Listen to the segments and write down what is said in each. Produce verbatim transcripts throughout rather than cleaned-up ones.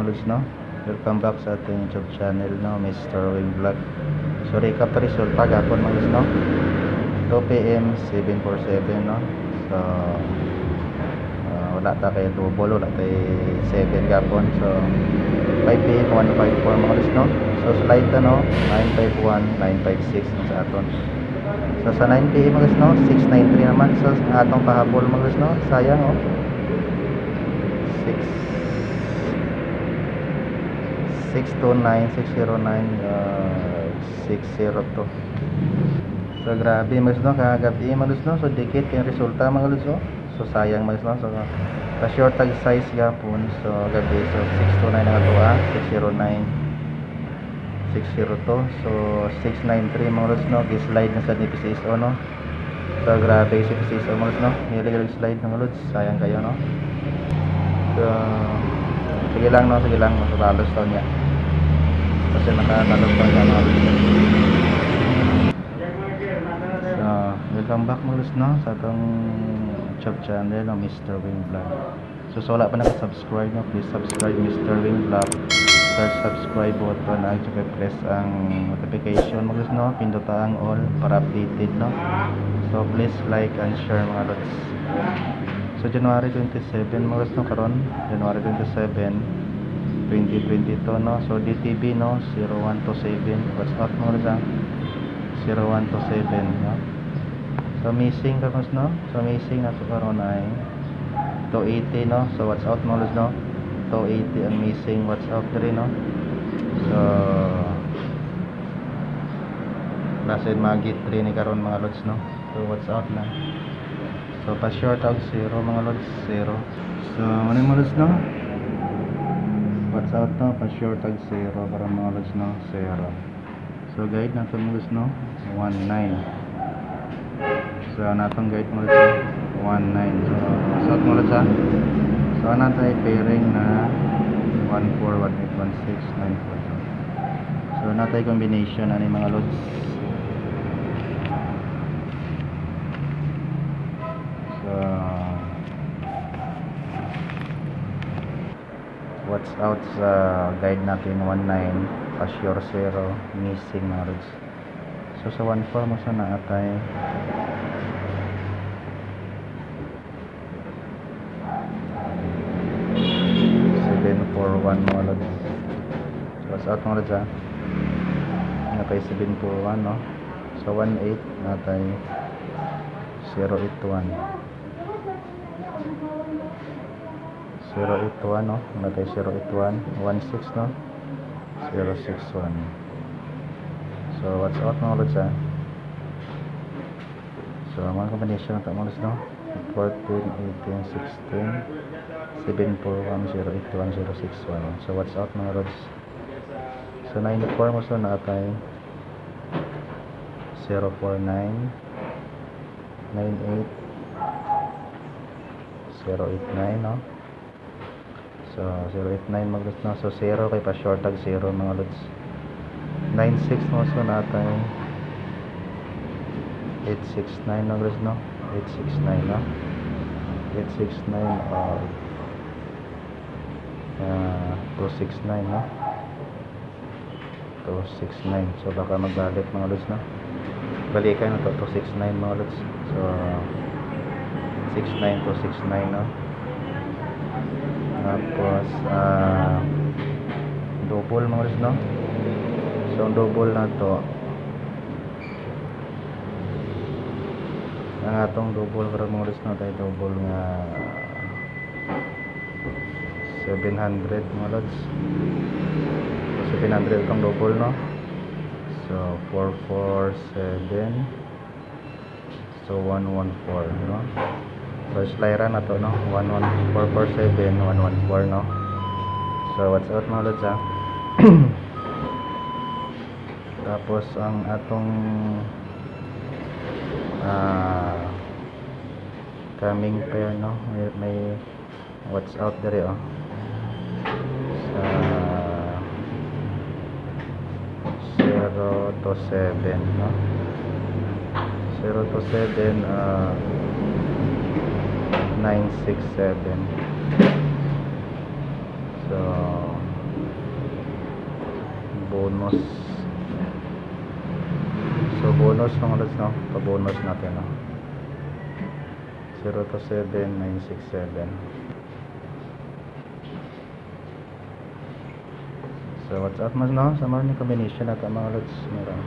lods, no? Welcome back sa ating YouTube channel, no? Mister Wing Vlog. So recap the result pagapon mga lods, no? two P M seven forty-seven, no? So uh, wala ta kay double, wala tay seven gapon. So five P M one fifty-four mga lods, no? So slide ta, no? nine fifty-one nine fifty-six sa aton. So sa nine P M mga lods, no? six ninety-three naman. So atong pahabol mga lods, no? Sayang, oh. six two nine six zero nine six zero two. So grabe mga lods, no? Kagabi mga lods, no? So dikit yung resulta mga lods, no? So sayang mga lods, no? So pa short tag size gapon. So gabi, so six two nine ang atoa, six zero nine six zero two. So six ninety-three mga lods, no? Gi-slide na sa P C S O, no? So grabe si P C S O mga lods, no? Nilig slide mga lods, sayang kayo, no? So sige lang, no? Sige lang, matabalos daw niya kasi nakatalog pa siya mga lods. So welcome back mga lods, no? Sa itong YouTube channel, no? Mister Wing Vlog. So sa wala pa nakasubscribe, no? Please subscribe Mister Wing Vlog. Start subscribe button at saka press ang notification mga lods, no? Pinduta ang all para updated, no? So please like and share mga lods. So January twenty-seven mga lods, no? Karon January twenty-seven twenty twenty-two, no? So D T B, no? zero one two seven. What's out mga lods, ah? zero one two seven, no? So missing karon, no? So missing na to karon ay two eighty, no? So what's out mga lods, no? two eighty ang missing. What's out diri, no? So nasa magit three ni karon mga lods, no? So what's out lang. So pa short out zero mga lods, zero. So ano mga lods, no? What's out, no? Pa short out zero para mga lods, no? Zero. So guide natin mga lods, no? one nine. So natong guide mga lods, one nine. So what's out mga lods, ha? So natay pairing na one four one eight one six nine four. So natay combination ani mga lods. So what's out sa guide natin one nine, pa-sure zero, missing mga lods. So sa one four mo sa naatay seven four one mga lods. So what's out mga lods, ha? Natay seven four one, no? So one eight natay zero eight one. zero eight one, no? Natay zero eight one. one six, no? zero six one. So what's out mga lods, ha? So mga combination ng mga lods, no? fourteen eighteen sixteen seven four one zero eight one zero six one. So what's out mga lods? So nine four mo so natay zero four nine nine eight zero eight nine, no? So zero eight nine mga lods, no? So zero kay pa short tag zero mga lods. Nine six mo so natay eight six nine mga lods, no? eight six nine, no? eight six nine or uh, two six nine, no? two six nine. So baka magbalik mga lods, no? Balikan na to, two six nine mga lods. So six nine two six nine, no? Tapos uh, double mga lods, no? So double na to ang atong double para mga lods, no? Tayo double nga seven hundred mga lods. So seven hundred itong double, no? So four four seven. So one one four, no? So slira na to, no? one one four four seven one one four, no? So what's out mga lods, ha? Tapos ang atong uh, coming pair, no? May, may what's out dere, oh. Sa zero to seven, no? zero to seven, uh, nine six seven. So bonus. So bonus mga lods, no? Pa-bonus natin, no? zero to seven nine six seven. So what's up mas, no? Sa mga combination natin mga lods, meron.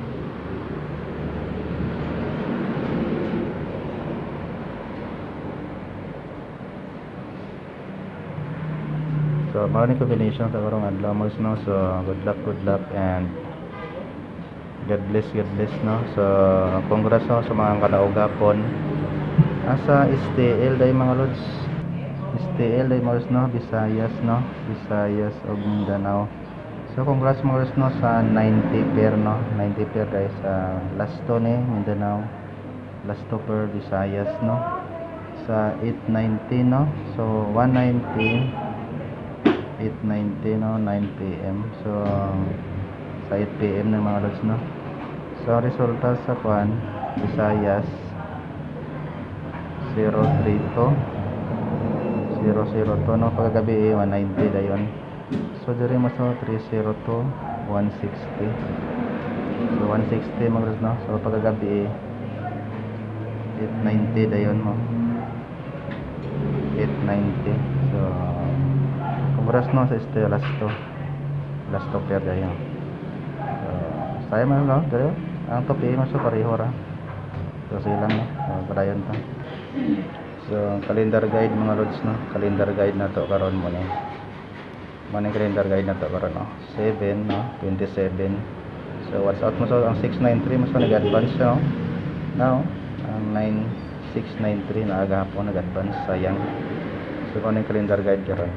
So mga combination sa karong adlaw mas, no? So good luck, good luck, and God bless, God bless, no? So congrats, no, sa mga kalaugapon asa S T L day mga lods. S T L day mga lods, no? Visayas, no? Visayas o Mindanao. So congrats mga lods, no, sa ninety pair, no? ninety pair guys sa last to ni Mindanao, last to per Visayas, no? Sa eight ninety, no? So one ninety, eight ninety, no? nine P M. So sa eight P M na mga lods, no? So resulta sa kwan Visayas zero three two zero zero two, no? Pagkagabi one ninety dayon. So diri mas, no, three zero two one sixty. So one sixty mga lods, no? So pagkagabi eight ninety dayon mo, eight ninety. So congrats, no, sa este last to last to pair dayon. So saya man, no, dere ang topi mas pareho ra. So silang, no, so, padayon ta. So calendar guide mga lods, no? Calendar guide na to karon mo ni. Mani calendar guide na to karon, no? seven, no? twenty-seven. So what's out mo, so ang six ninety-three mas pa nag-advance, no? Now ang nine six ninety-three na aga po nag-advance, sayang. So ano yung calendar guide karon?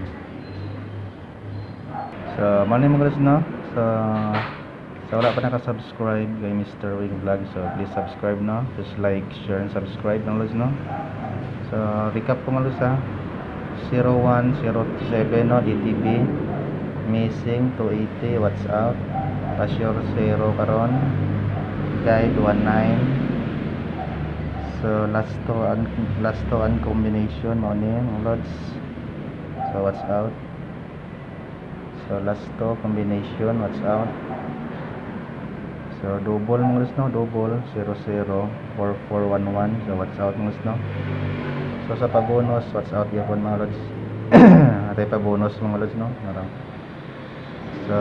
So mani mga lods, no? So sa wala pa naka-subscribe kay Mister Wing Vlog, so please subscribe, no? Just like, share, and subscribe ng lods, no? So recap ko mga lods, ha? zero one zero seven, no? D T B missing two eighty, what's out? Pasyor zero karon, guide one nine. So last to un last to un combination mo ni mga lods. So what's out? So last to combination, what's out? So double mga lods, no? Double zero zero four four one one. So what's out mga lods, no? So sa pabonus, what's out yapon mga lods? Atay pa bonus mga lods, no? Narang. So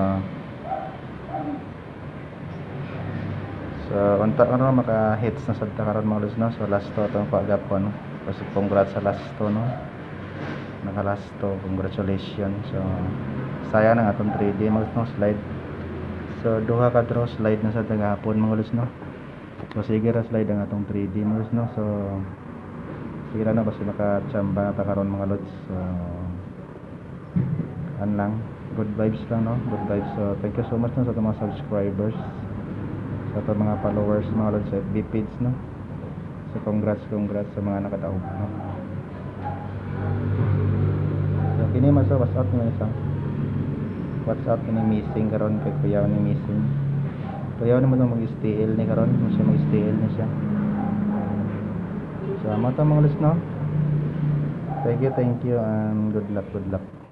So unta karon maka hits na sad ta karon mga lods, no? So last to atong pagapon. So congrats sa last to, no? Naka last to, congratulations. So sayang ang atong three D mga lods, no? Slide. So duha ka draw slide na sa tagahapon mga lods, no? So sige ra slide ang atong three D mga lods, no? So sige ra na basta makachamba ta karon mga lods. So an lang, good vibes lang, no? Good vibes. So thank you so much, no, sa mga subscribers, sa to mga followers mga lods sa F B page, no? So congrats, congrats sa mga nakadaog, no? So kini mas what's up ni isa. What's up ni missing karon kay kuya ni missing. Kuya ni mo mag-S T L ni karon, mo siya mag-S T L ni siya. So mata mga lods, no? Thank you, thank you, and good luck, good luck.